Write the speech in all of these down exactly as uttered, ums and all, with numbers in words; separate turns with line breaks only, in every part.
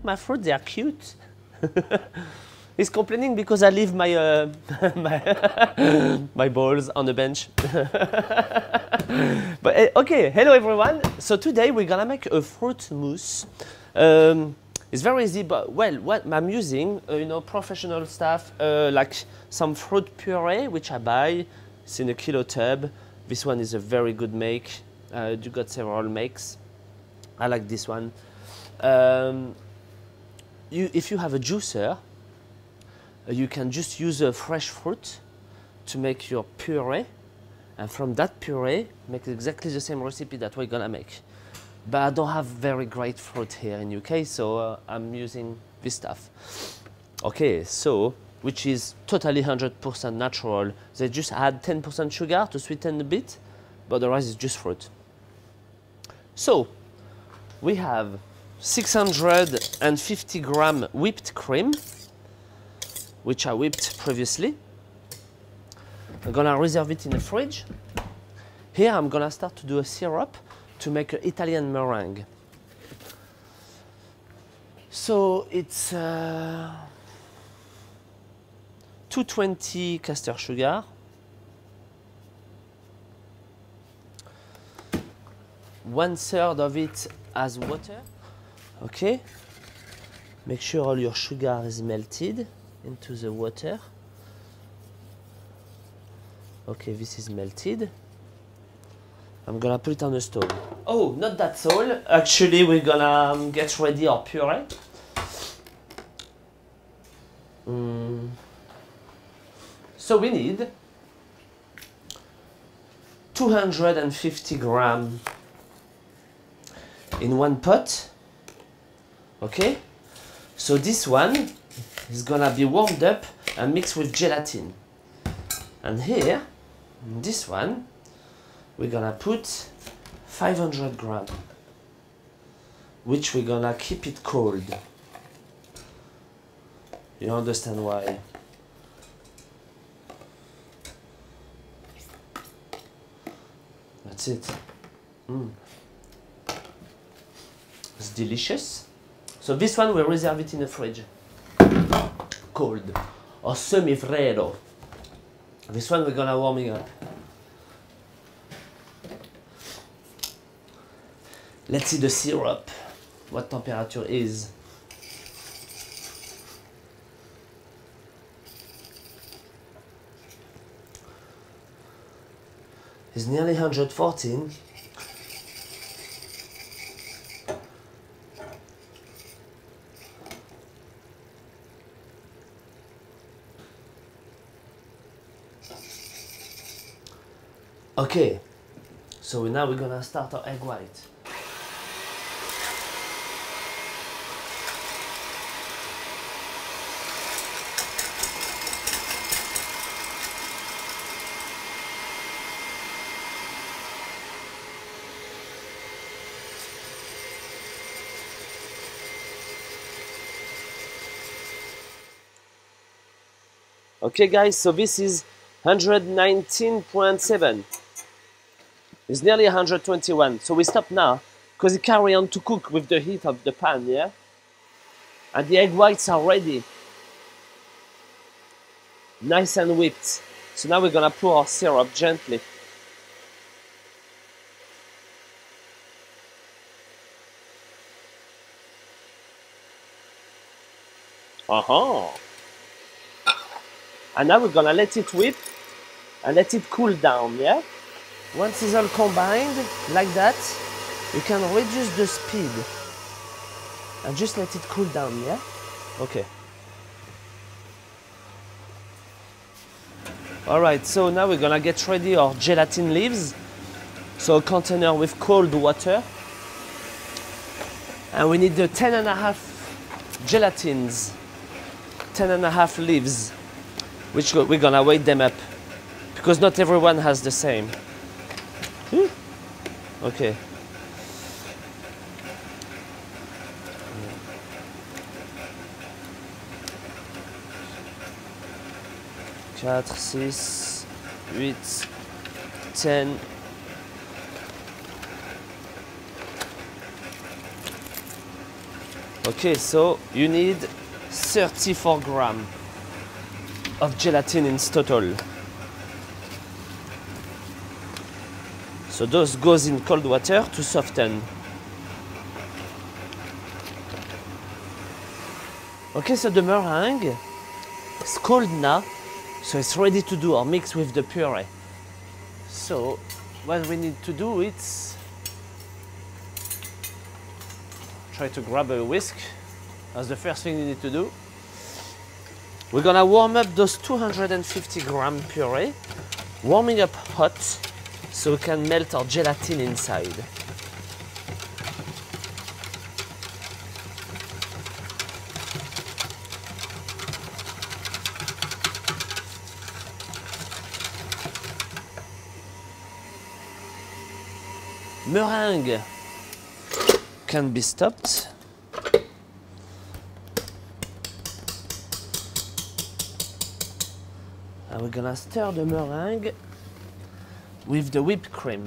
like my fruit? They are cute. He's complaining because I leave my uh, my, my balls on the bench. But uh, okay, hello everyone. So today we're gonna make a fruit mousse. Um, it's very easy, but well, what I'm using, uh, you know, professional stuff uh, like some fruit puree, which I buy. It's in a kilo tub. This one is a very good make. Uh, you got several makes. I like this one. Um, you, if you have a juicer, uh, you can just use a fresh fruit to make your puree, and from that puree, make exactly the same recipe that we're gonna make. But I don't have very great fruit here in U K, so uh, I'm using this stuff. Okay, so, which is totally one hundred percent natural. They just add ten percent sugar to sweeten a bit, but the rest is just fruit. So, we have six hundred fifty gram whipped cream, which I whipped previously. I'm gonna reserve it in the fridge. Here I'm gonna start to do a syrup to make an Italian meringue. So it's uh, two hundred twenty caster sugar, one third of it as water. Okay, make sure all your sugar is melted into the water. Okay, this is melted. I'm gonna put it on the stove. Oh, not that's all. Actually, we're gonna um, get ready our puree. Mm. So we need two hundred fifty gram in one pot. Okay, so this one is gonna be warmed up and mixed with gelatin. And here, in this one, we're gonna put five hundred gram, which we're gonna keep it cold. You understand why? That's it. Mm. It's delicious. So this one we reserve it in the fridge, cold or semi-freddo. This one we're gonna warming up. Let's see the syrup, what temperature is. It's nearly one hundred fourteen. Okay, so now we're gonna start our egg white. Okay guys, so this is one hundred nineteen point seven. It's nearly one hundred twenty-one, so we stop now because it carry on to cook with the heat of the pan, yeah? And the egg whites are ready. Nice and whipped. So now we're gonna pour our syrup gently. Uh-huh. And now we're gonna let it whip and let it cool down, yeah? Once it's all combined, like that, you can reduce the speed and just let it cool down, yeah? Okay. Alright, so now we're gonna get ready our gelatin leaves. So a container with cold water. And we need the ten and a half gelatins, ten and a half leaves, which we're gonna weight them up because not everyone has the same. Okay. four, six, eight, ten. Okay, so you need thirty-four grams of gelatin in total. So those goes in cold water to soften. Okay, so the meringue is cold now, so it's ready to do or mix with the puree. So what we need to do is try to grab a whisk. That's the first thing you need to do. We're gonna warm up those two hundred fifty gram puree, warming up hot so we can melt our gelatin inside. Meringue can be stopped. And we're gonna stir the meringue with the whipped cream.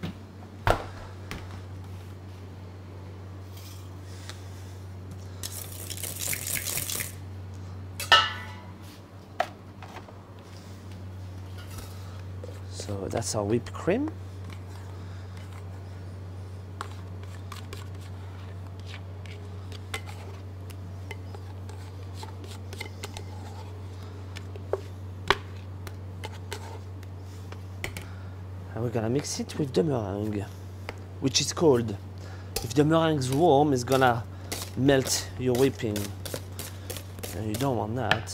So that's our whipped cream. And we're gonna mix it with the meringue, which is cold. If the meringue is warm, it's gonna melt your whipping. And you don't want that.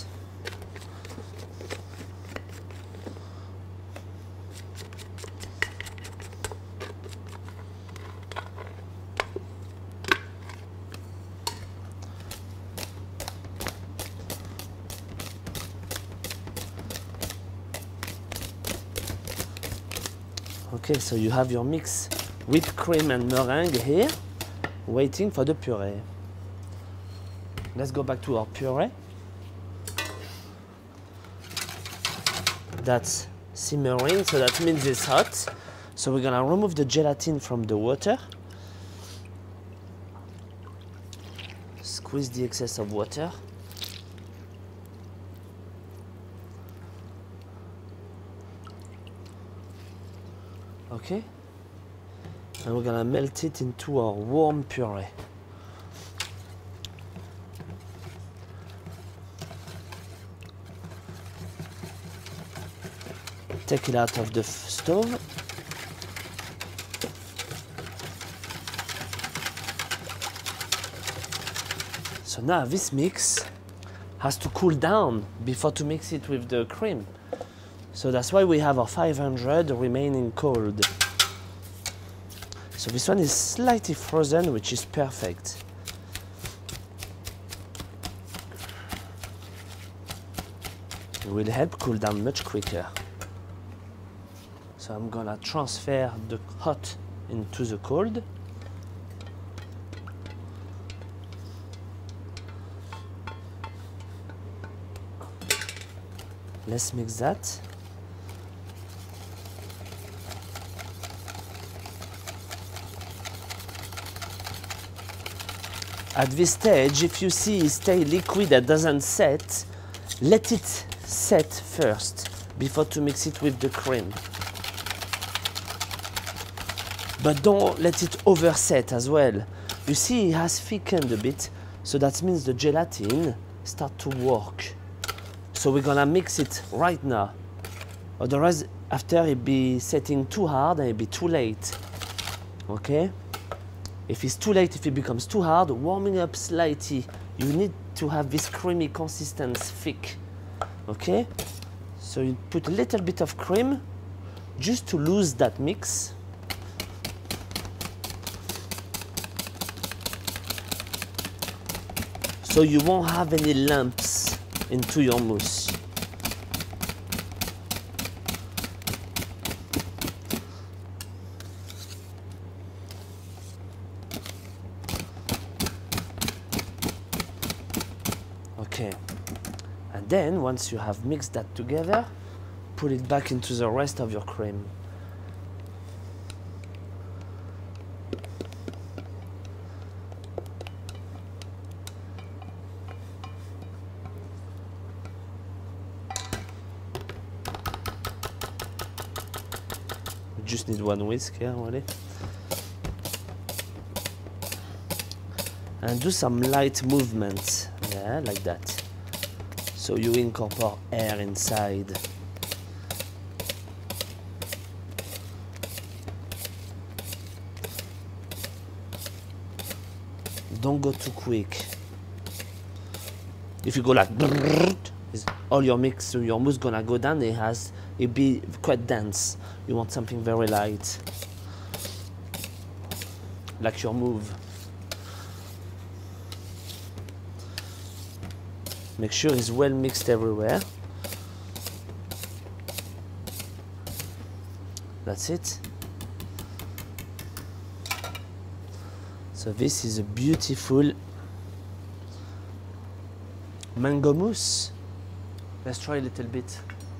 Okay, so you have your mix whipped cream and meringue here, waiting for the puree. Let's go back to our puree. That's simmering, so that means it's hot. So we're gonna remove the gelatin from the water. Squeeze the excess of water. Okay, and we're gonna melt it into our warm puree. Take it out of the stove. So now this mix has to cool down before to mix it with the cream. So that's why we have our five hundred remaining cold. So this one is slightly frozen, which is perfect. It will help cool down much quicker. So I'm gonna transfer the hot into the cold. Let's mix that. At this stage, if you see it stay liquid that doesn't set, let it set first before to mix it with the cream. But don't let it overset as well. You see it has thickened a bit, so that means the gelatin start to work. So we're gonna mix it right now. Otherwise, after it be setting too hard and it be too late. Okay? If it's too late, if it becomes too hard, warming up slightly. You need to have this creamy consistency thick. Okay? So you put a little bit of cream just to lose that mix. So you won't have any lumps into your mousse. Okay, and then once you have mixed that together, put it back into the rest of your cream. just need one whisk here, really. And do some light movements, yeah, like that. So you incorporate air inside. Don't go too quick. If you go like, all your mix, your mousse gonna go down. It has, it be quite dense. You want something very light, like your mousse. Make sure it's well mixed everywhere. That's it. So this is a beautiful mango mousse. Let's try a little bit.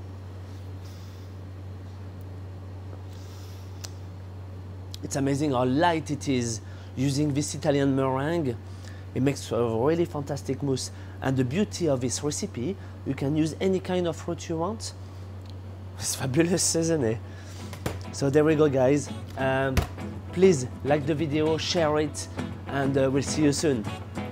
It's amazing how light it is using this Italian meringue. It makes a really fantastic mousse. And the beauty of this recipe, you can use any kind of fruit you want. It's fabulous, isn't it? So there we go, guys. Um, please like the video, share it, and uh, we'll see you soon.